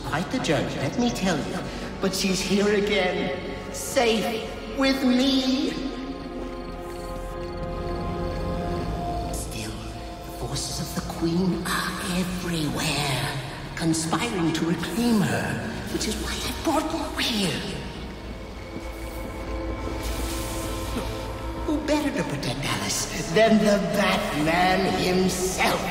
quite the journey, let me tell you. But she's here again, safe with me. Still, the forces of the Queen are everywhere, conspiring to reclaim her, which is why I brought you here. Who better to protect Alice than the Batman himself?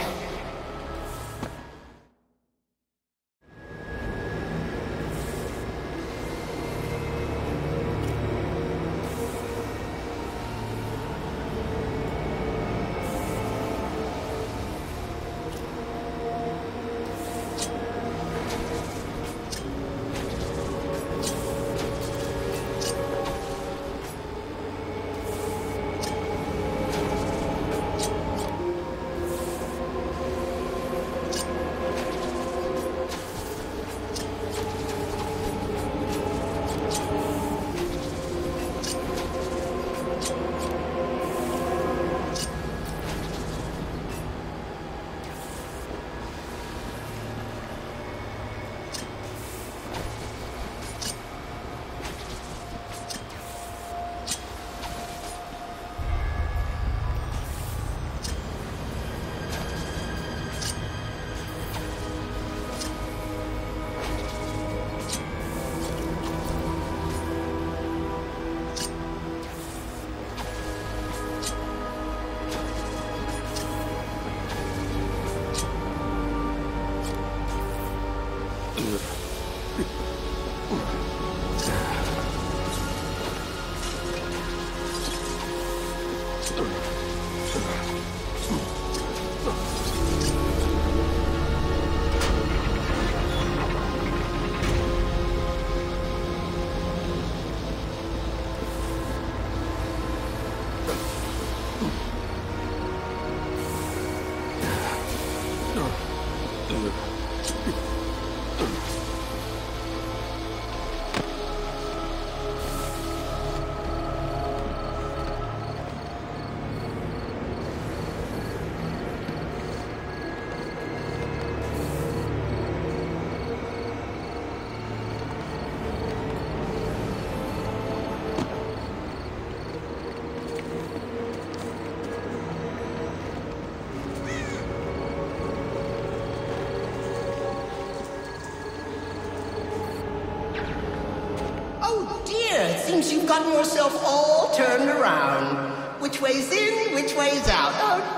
Seems you've gotten yourself all turned around. Which way's in, which way's out?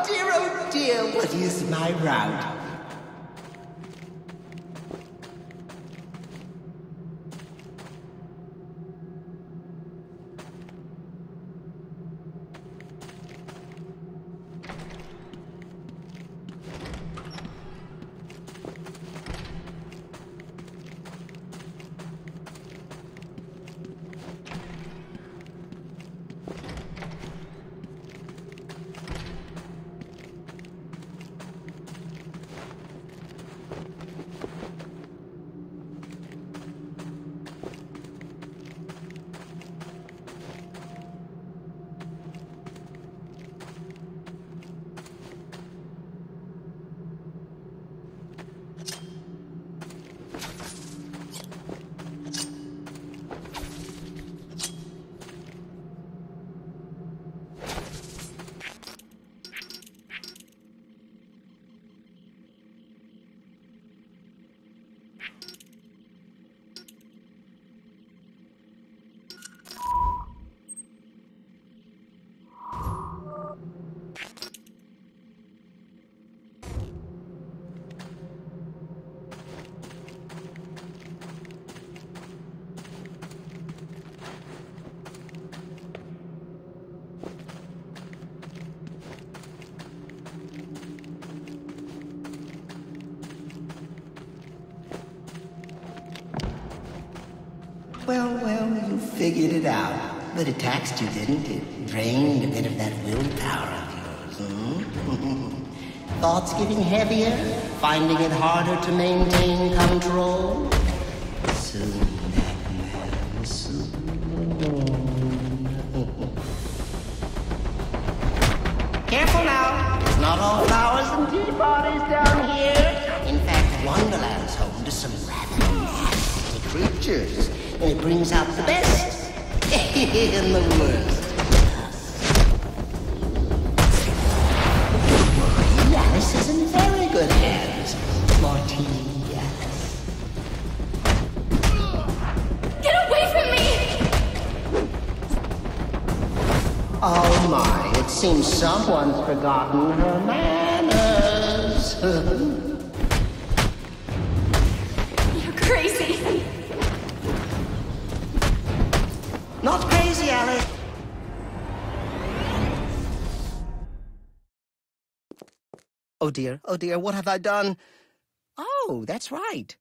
Oh dear, what is my route? Well, you figured it out. But it taxed you, didn't it? Drained a bit of that willpower of yours, Thoughts getting heavier? Finding it harder to maintain control? Soon, Batman, soon. Careful now. It's not all flowers and tea parties down here. In fact, Wonderland's home to some rabbits. nasty creatures. And it brings out the best in the worst. Alice is in very good hands. Martini, yes. Get away from me! Oh my, it seems someone's forgotten her manners. You're crazy. Not crazy, Alice. Oh dear, what have I done? Oh, that's right.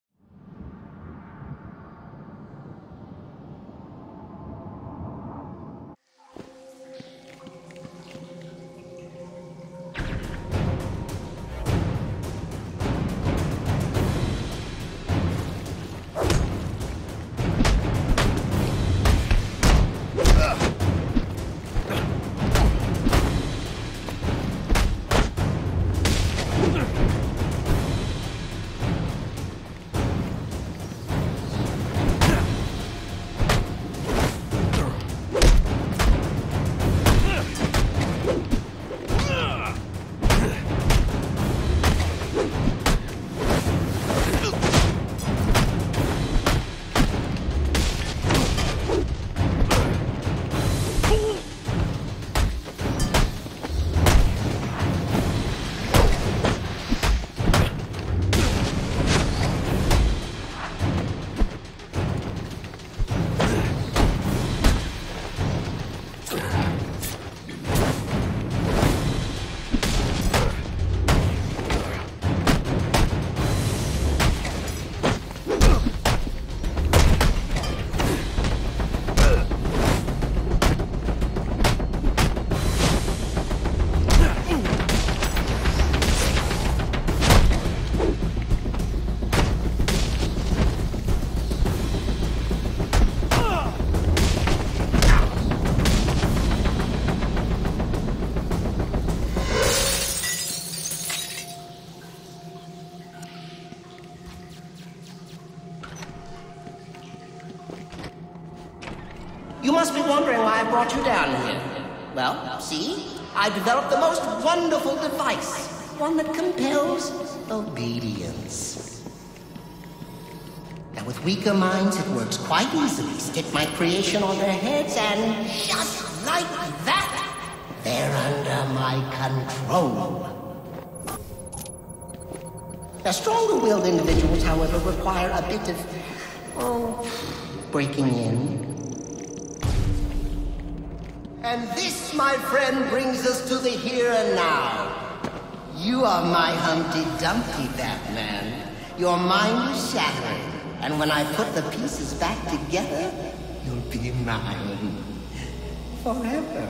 You must be wondering why I brought you down here. Well, see, I developed the most wonderful device. One that compels obedience. Now, with weaker minds, it works quite easily. Stick my creation on their heads and just like that, they're under my control. Now, stronger-willed individuals, however, require a bit of, breaking in. And this, my friend, brings us to the here and now. You are my Humpty Dumpty, Batman. Your mind is shattered, and when I put the pieces back together, you'll be mine. Forever.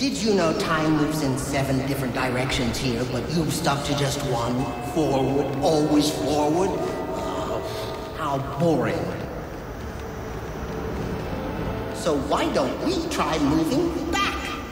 Did you know time moves in 7 different directions here, but you've stuck to just one? Forward, always forward? Oh, how boring. So why don't we try moving back?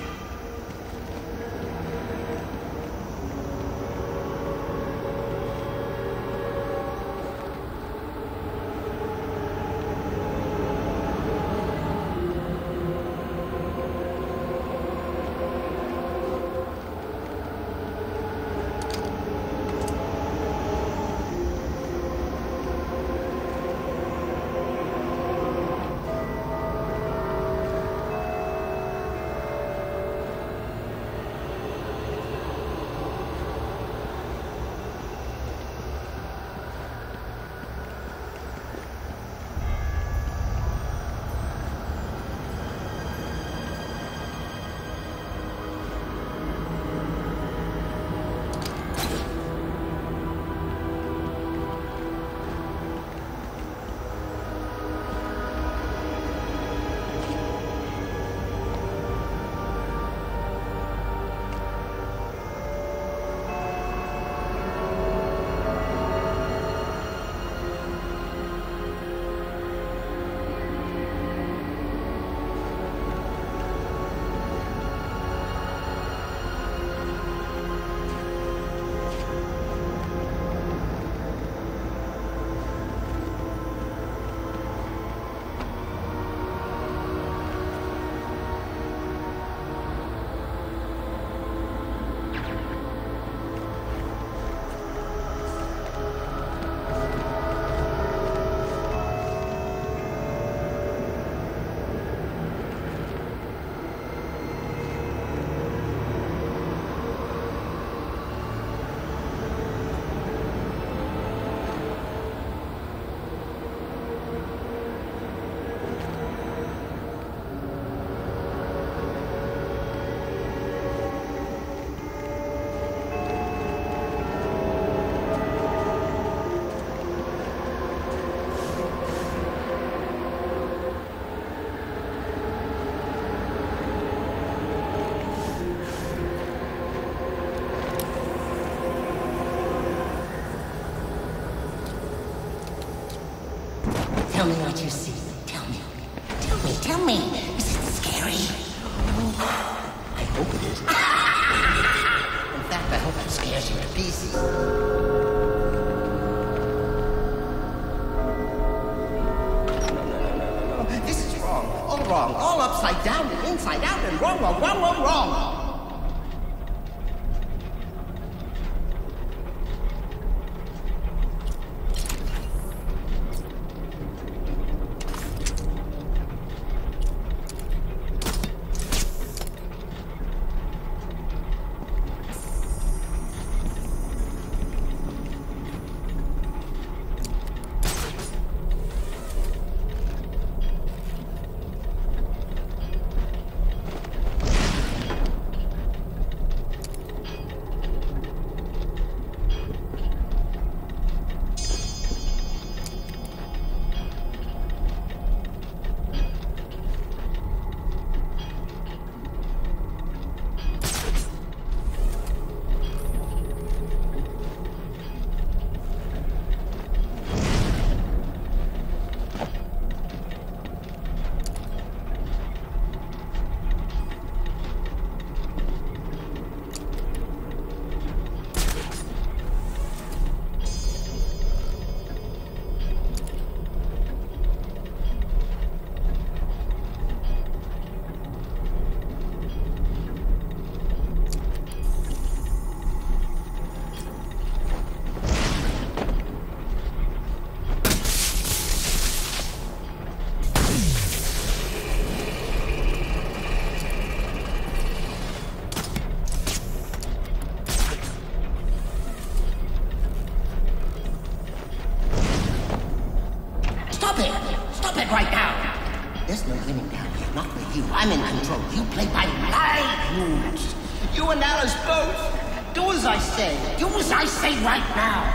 Tell me what you see. Tell me. Tell me. Is it scary? I hope it is. In fact, I hope it scares you to pieces. No. This is wrong. All wrong. All upside down and inside out and wrong. I'm in control. You play by my rules. You and Alice both. Do as I say. Do as I say right now.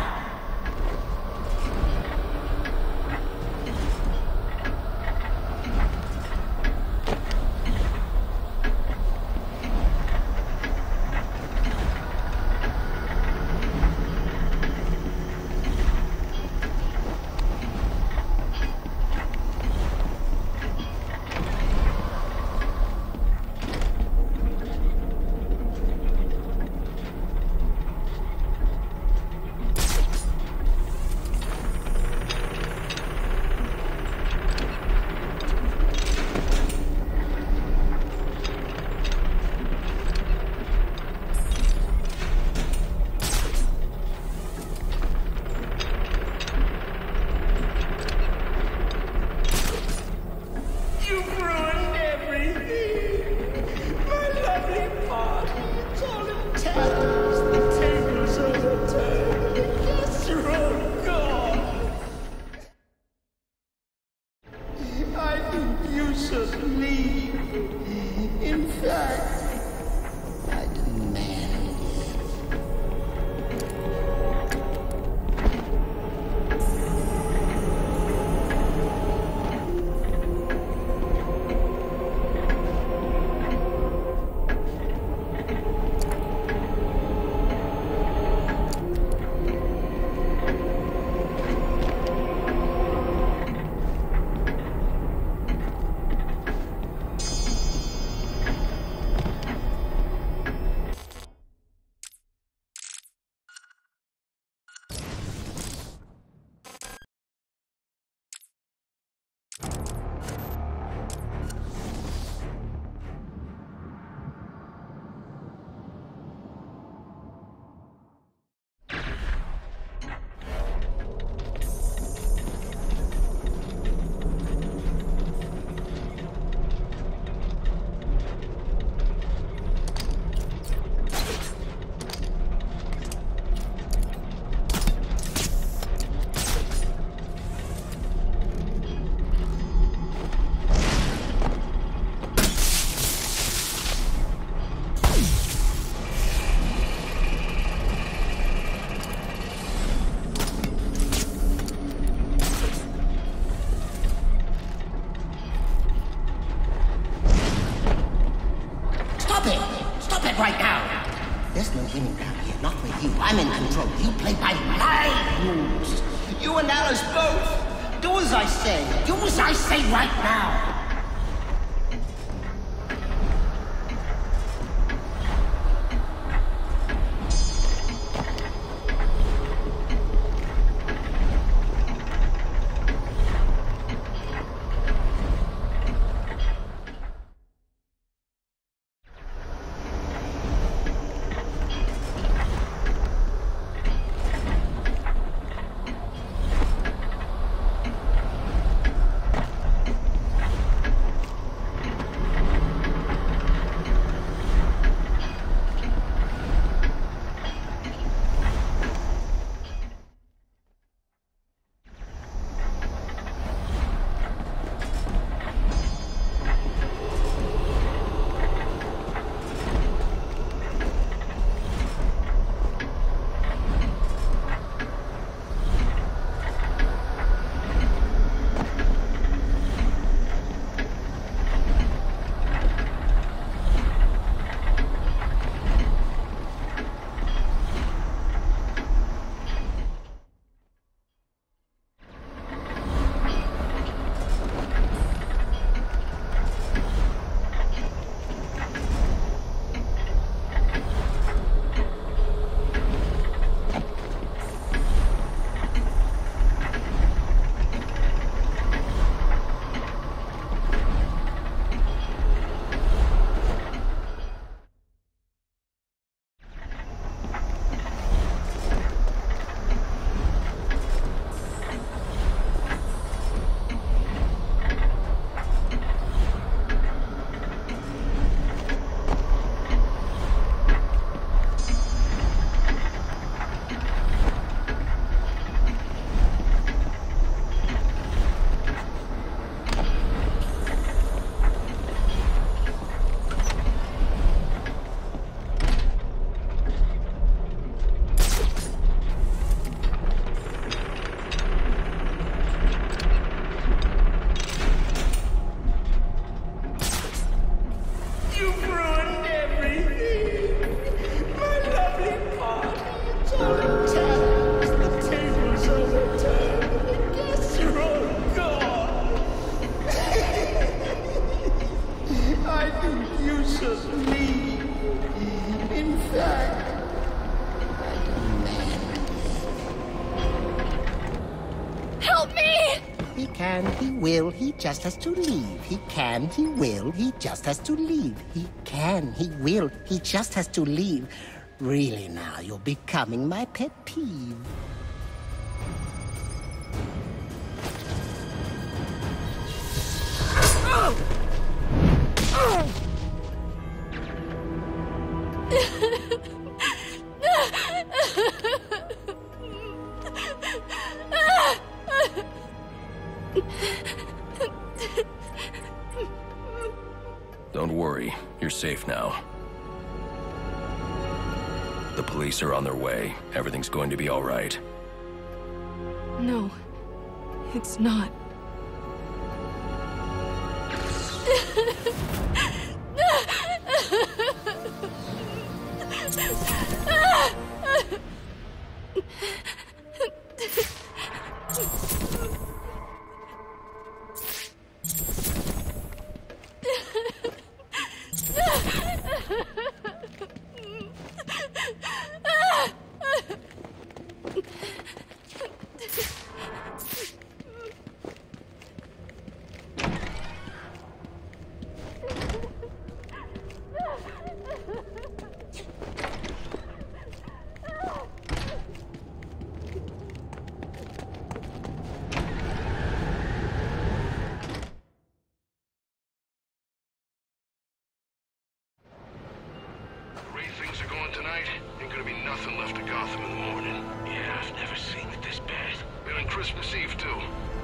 taps, the tables overturned, the guests are all gone. I think you should leave. In fact, I demand it. Right now. There's no winning down here, not with you. I'm in control. You play by my rules. You and Alice both. Do as I say. Do as I say right now. can, he will, he just has to leave. He can, he will, he just has to leave. He can, he will, he just has to leave. Really now, you're becoming my pet peeve. The police are on their way. Everything's going to be all right. No, it's not. Things are going tonight, ain't gonna be nothing left of Gotham in the morning. Yeah, I've never seen it this bad. And on Christmas Eve, too.